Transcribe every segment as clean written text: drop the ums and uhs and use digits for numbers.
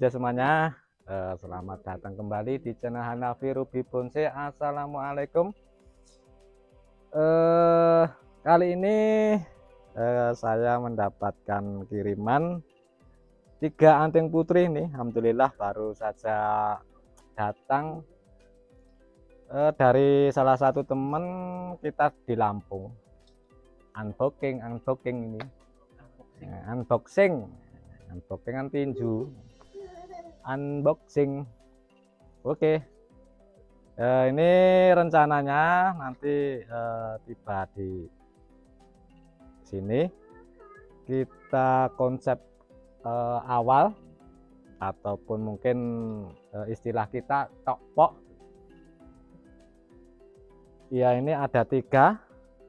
saja semuanya, selamat datang kembali di channel Hanafi Ruby Bonsai. Assalamualaikum. Kali ini saya mendapatkan kiriman 3 anting putri nih. Alhamdulillah baru saja datang dari salah satu teman kita di Lampung. Unboxing ini, unboxing tinju. Unboxing. Oke. Ini rencananya nanti tiba di sini kita konsep awal ataupun mungkin istilah kita tokpok ya. Ini ada 3,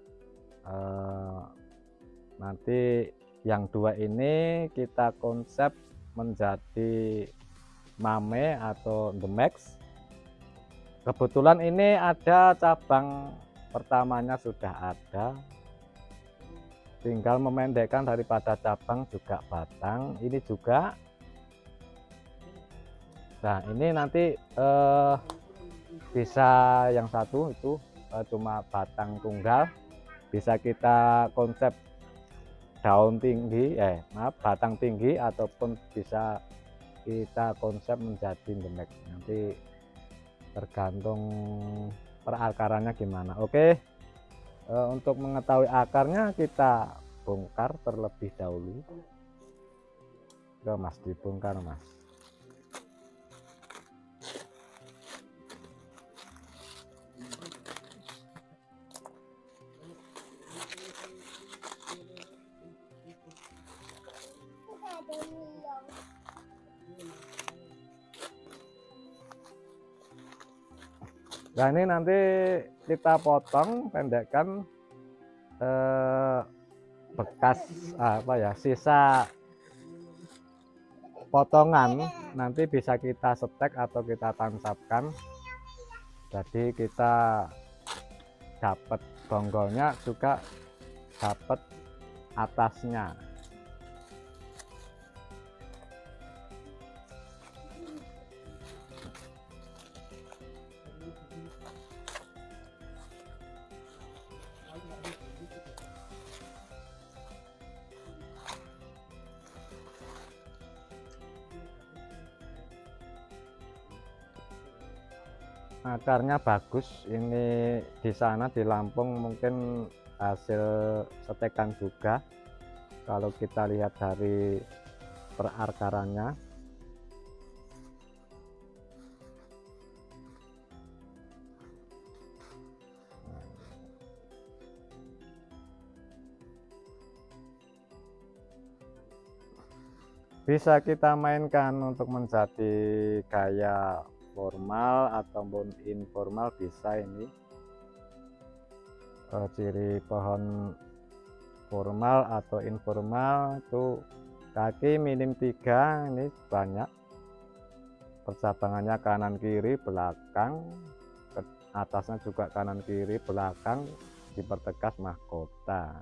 nanti yang 2 ini kita konsep menjadi mame atau the max. Kebetulan ini ada cabang pertamanya sudah ada, tinggal memendekkan daripada cabang juga batang ini juga. Nah ini nanti bisa yang satu itu cuma batang tunggal, bisa kita konsep daun tinggi, batang tinggi, ataupun bisa kita konsep menjadi the max. Nanti tergantung perakarannya gimana. Oke. Untuk mengetahui akarnya kita bongkar terlebih dahulu. Mas, dibongkar Mas. Nah ini nanti kita potong, pendekkan bekas sisa potongan, nanti bisa kita setek atau kita tancapkan. Jadi kita dapat bonggolnya juga dapat atasnya. Akarnya bagus ini, di sana di Lampung mungkin hasil setekan juga kalau kita lihat dari perakarannya. Bisa kita mainkan untuk menjadi gaya formal ataupun informal bisa. Ini ciri pohon formal atau informal itu kaki minim 3, ini banyak percabangannya kanan kiri belakang, ke atasnya juga kanan kiri belakang, dipertegas mahkota.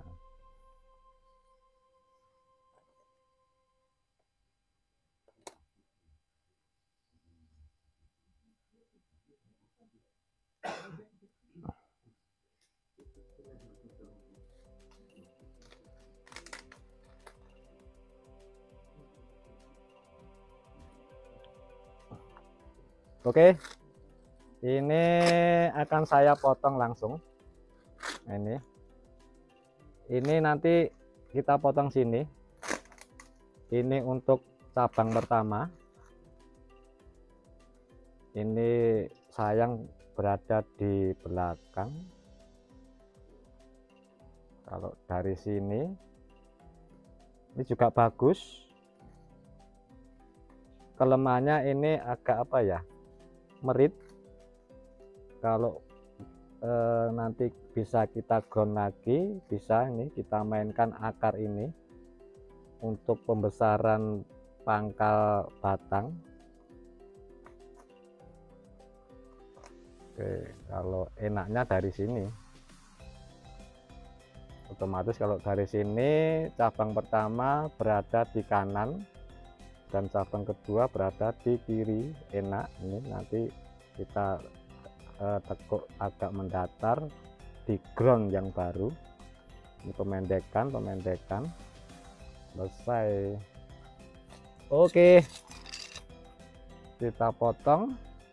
Oke, ini akan saya potong langsung. Ini nanti kita potong sini. Ini untuk cabang pertama. Ini sayang berada di belakang. Kalau dari sini, ini juga bagus. Kelemahannya ini agak merit. Kalau nanti bisa kita ground lagi, bisa ini kita mainkan akar ini untuk pembesaran pangkal batang. Oke, kalau enaknya dari sini, otomatis kalau dari sini cabang pertama berada di kanan, dan cabang kedua berada di kiri enak. Ini nanti kita tekuk agak mendatar di ground yang baru. Ini pemendekan selesai. Oke, kita potong.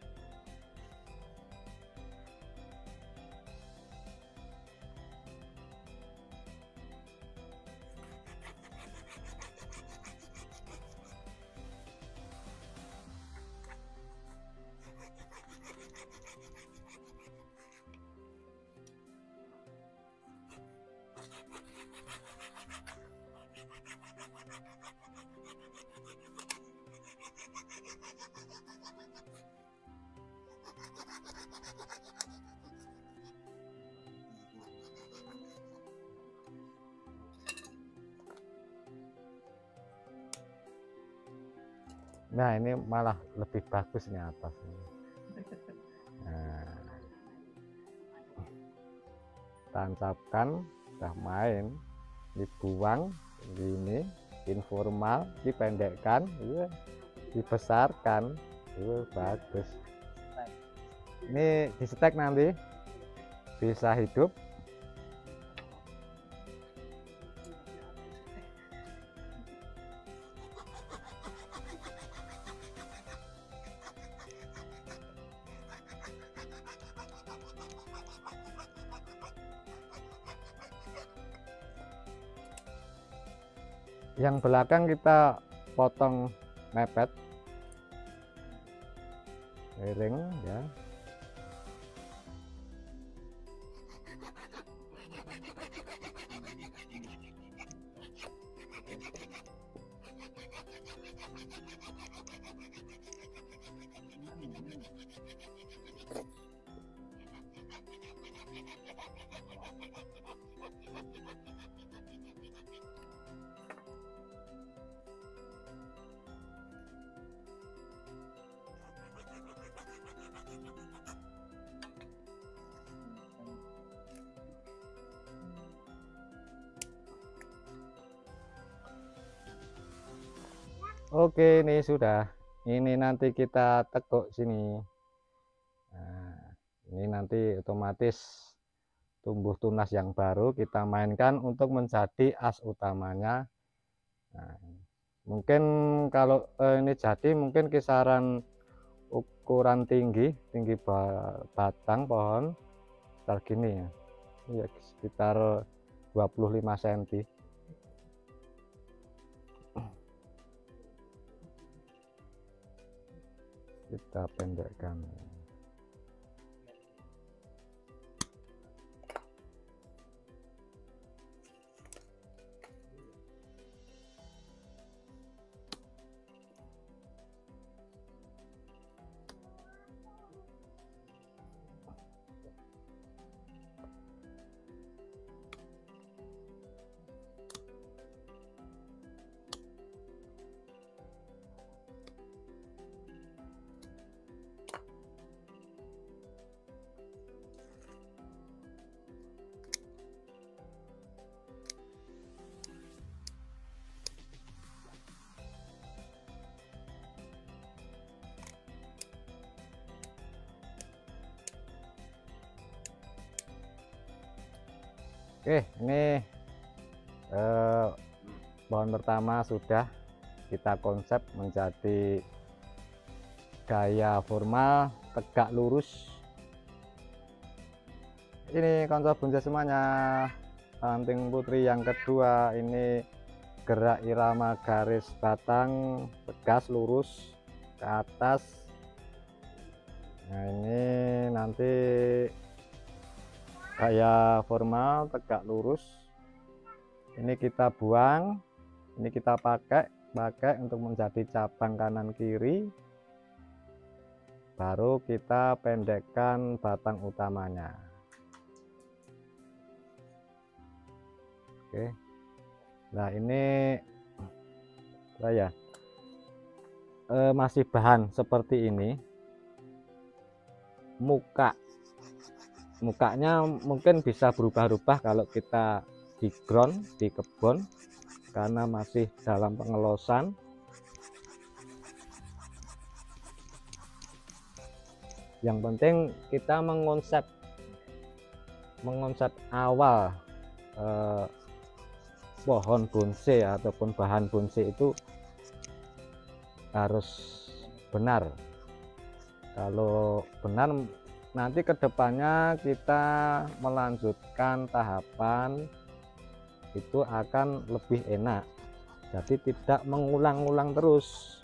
Nah, ini malah lebih bagus nih atasnya. Nah, tancapkan, udah main, dibuang, ini informal, dipendekkan, ya, dibesarkan, itu bagus. Ini di stek nanti bisa hidup. Yang belakang kita potong mepet, miring ya. Oke, ini sudah. Ini nanti kita tekuk sini. Nah, ini nanti otomatis tumbuh tunas yang baru kita mainkan untuk menjadi as utamanya. Nah, mungkin kalau ini jadi mungkin kisaran ukuran tinggi batang pohon sekitar gini ya. Ya, sekitar 25 cm. Kita pendekkan. Oke, ini pohon pertama sudah kita konsep menjadi gaya formal tegak lurus. Ini konsep bonsai semuanya. Ranting putri yang kedua ini gerak irama garis batang tegas lurus ke atas. Nah, ini nanti gaya formal tegak lurus. Ini kita buang, ini kita pakai untuk menjadi cabang kanan kiri, baru kita pendekkan batang utamanya. Oke, nah ini saya masih bahan seperti ini. Mukanya mungkin bisa berubah-ubah kalau kita di ground, di kebun, karena masih dalam pengelosan. Yang penting kita mengonsep awal pohon bonsai ataupun bahan bonsai itu harus benar. Kalau benar, nanti kedepannya kita melanjutkan tahapan itu akan lebih enak, jadi tidak mengulang-ulang terus.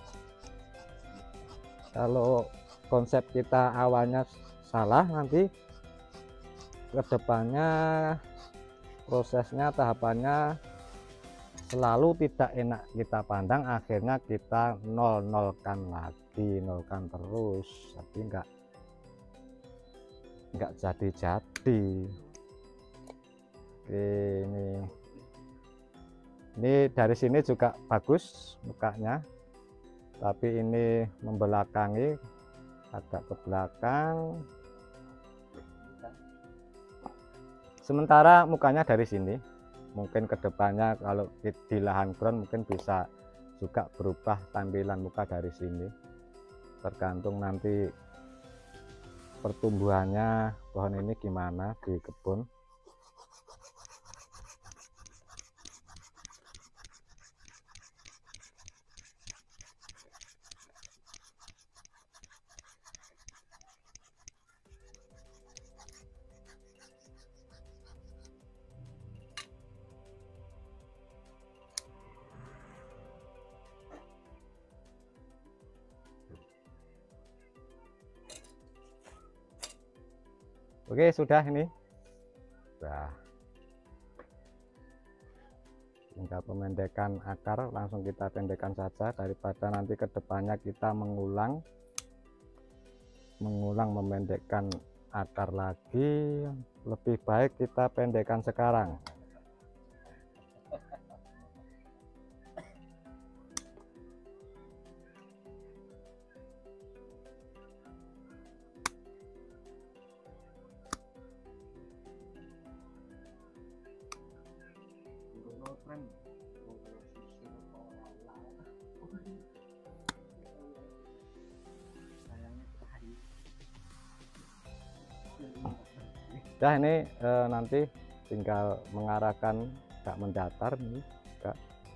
Kalau konsep kita awalnya salah, nanti kedepannya prosesnya, tahapannya selalu tidak enak kita pandang, akhirnya kita nolkan lagi, nolkan terus, jadi nggak jadi. Oke, ini dari sini juga bagus mukanya, tapi ini membelakangi, agak ke belakang. Sementara mukanya dari sini, mungkin kedepannya kalau di lahan ground mungkin bisa juga berubah tampilan muka dari sini, tergantung nanti pertumbuhannya pohon ini gimana di kebun. Oke, sudah ini. Nah, tinggal pemendekan akar, langsung kita pendekkan saja, daripada nanti kedepannya kita mengulang memendekkan akar lagi. Lebih baik kita pendekkan sekarang. Nah, ini nanti tinggal mengarahkan, nggak mendatar nih, enggak.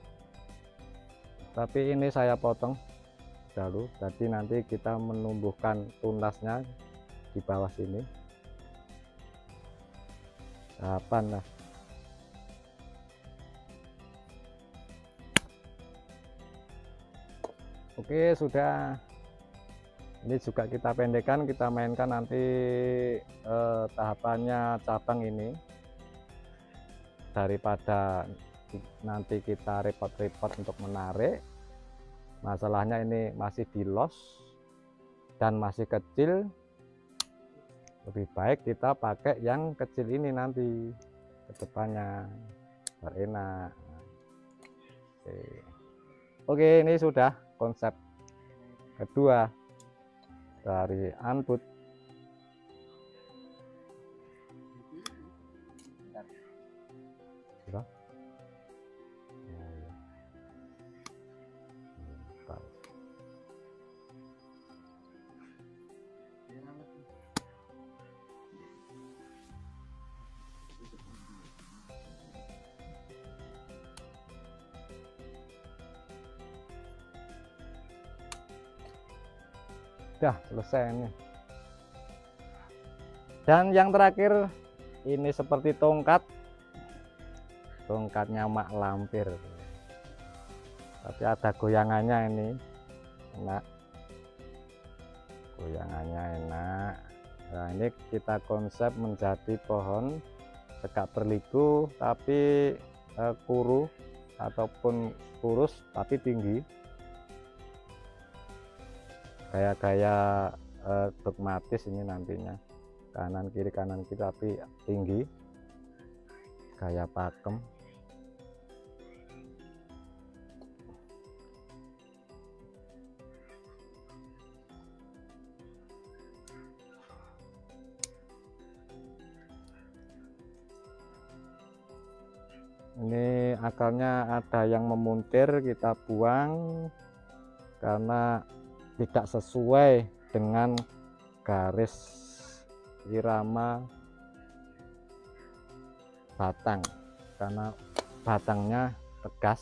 Tapi ini saya potong dahulu, jadi nanti kita menumbuhkan tunasnya di bawah sini. Tahapan lah. Oke, sudah. Ini juga kita pendekkan, kita mainkan nanti tahapannya cabang ini, daripada nanti kita repot-repot untuk menarik. Masalahnya ini masih di los dan masih kecil, lebih baik kita pakai yang kecil ini nanti ke depannya biar enak. Oke, ini sudah konsep kedua dari Anput. Sudah selesai ini. Dan yang terakhir ini seperti tongkatnya mak lampir, tapi ada goyangannya, ini enak, goyangannya enak. Nah, ini kita konsep menjadi pohon tegak berliku tapi kuru ataupun kurus tapi tinggi, gaya-gaya dogmatis ini nantinya, kanan kiri tapi tinggi, gaya pakem. Ini akarnya ada yang memuntir, kita buang karena tidak sesuai dengan garis irama batang karena batangnya tegas.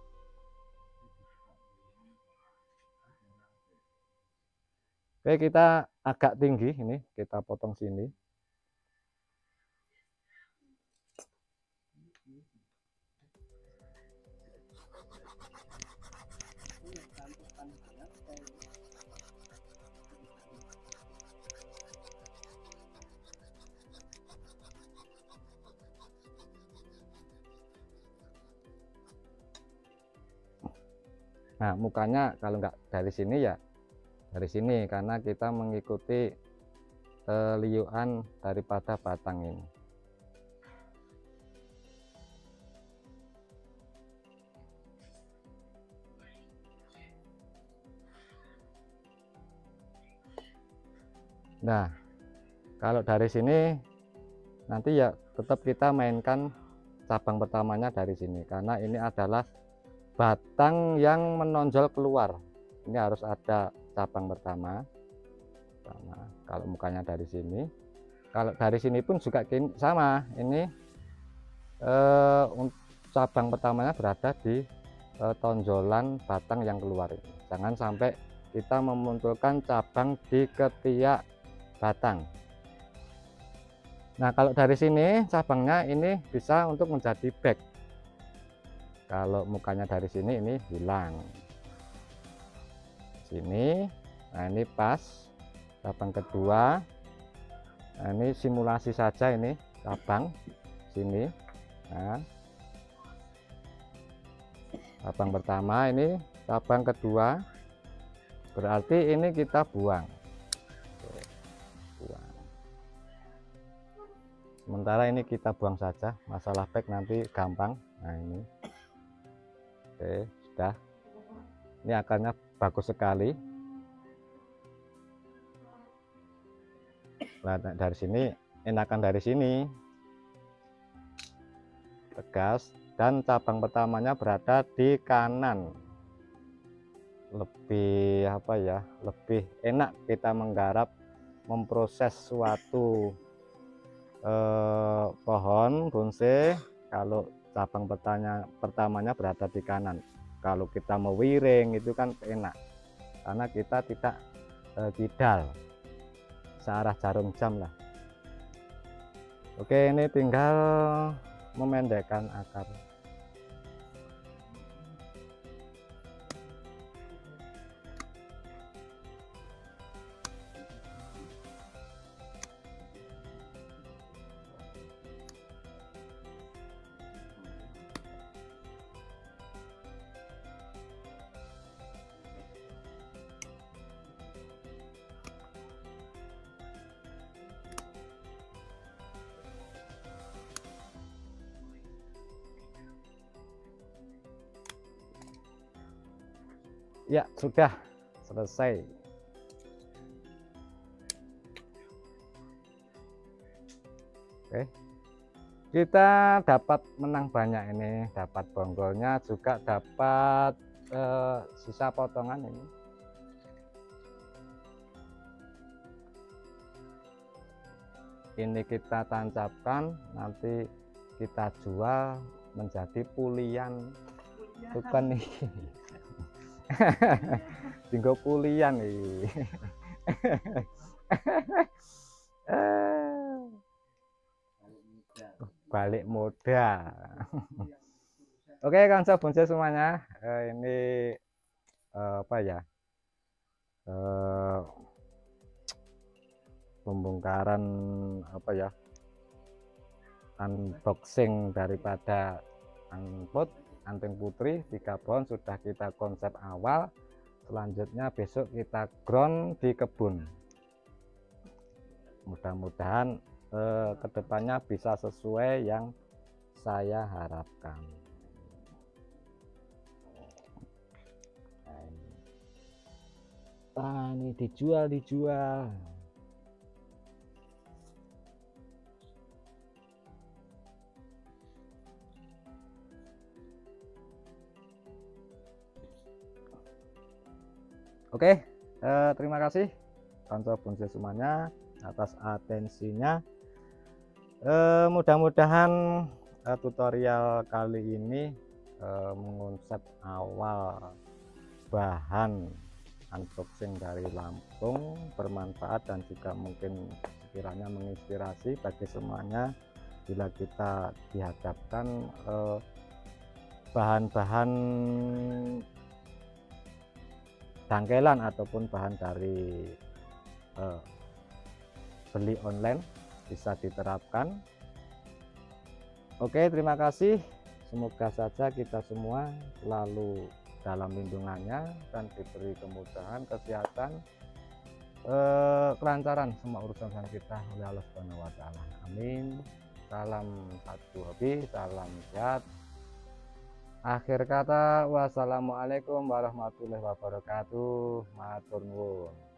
Oke, kita agak tinggi ini, kita potong sini. Nah, mukanya kalau nggak dari sini ya dari sini, karena kita mengikuti liukan daripada batang ini. Nah, kalau dari sini nanti ya tetap kita mainkan cabang pertamanya dari sini, karena ini adalah batang yang menonjol keluar. Ini harus ada cabang pertama. Kalau mukanya dari sini, kalau dari sini pun juga sama. Ini cabang pertamanya berada di tonjolan batang yang keluar ini. Jangan sampai kita memunculkan cabang di ketiak batang. Nah, kalau dari sini cabangnya ini bisa untuk menjadi back. Kalau mukanya dari sini ini hilang. Sini, nah ini pas cabang kedua. Nah, ini simulasi saja ini cabang sini. Nah, cabang pertama ini, cabang kedua. Berarti ini kita buang. Sementara ini kita buang saja, masalah back nanti gampang. Nah ini, oke, sudah. Ini akarnya bagus sekali. Nah, dari sini enakan dari sini, tegas, dan cabang pertamanya berada di kanan. Lebih apa ya? Lebih enak kita menggarap, memproses suatu pohon bonsai kalau cabang pertamanya berada di kanan. Kalau kita mau wiring itu kan enak karena kita tidak kidal searah jarum jam lah. Oke, ini tinggal memendekkan akar. Ya, sudah selesai. Oke, kita dapat menang banyak ini, dapat bonggolnya, juga dapat sisa potongan ini. Ini kita tancapkan, nanti kita jual menjadi pulian. Bukan nih. Tinggal pulian nih. Balik modal. Oke, kawan bonsai semuanya, ini apa ya, pembongkaran apa ya, unboxing daripada angput anting putri 3 pohon sudah kita konsep awal. Selanjutnya besok kita ground di kebun. Mudah-mudahan kedepannya bisa sesuai yang saya harapkan. Nah, ini dijual. Oke, terima kasih kanca bonsai semuanya atas atensinya. Mudah-mudahan tutorial kali ini mengonsep awal bahan unboxing dari Lampung bermanfaat dan juga mungkin sekiranya menginspirasi bagi semuanya bila kita dihadapkan bahan-bahan dangkelan ataupun bahan dari beli online bisa diterapkan. Oke, terima kasih. Semoga saja kita semua selalu dalam lindungannya dan diberi kemudahan, kesehatan, kelancaran semua urusan kita oleh Allah Subhanahu wa taala. Amin. Salam satu hobi, salam sehat. Akhir kata, wassalamualaikum warahmatullahi wabarakatuh. Matur nuwun.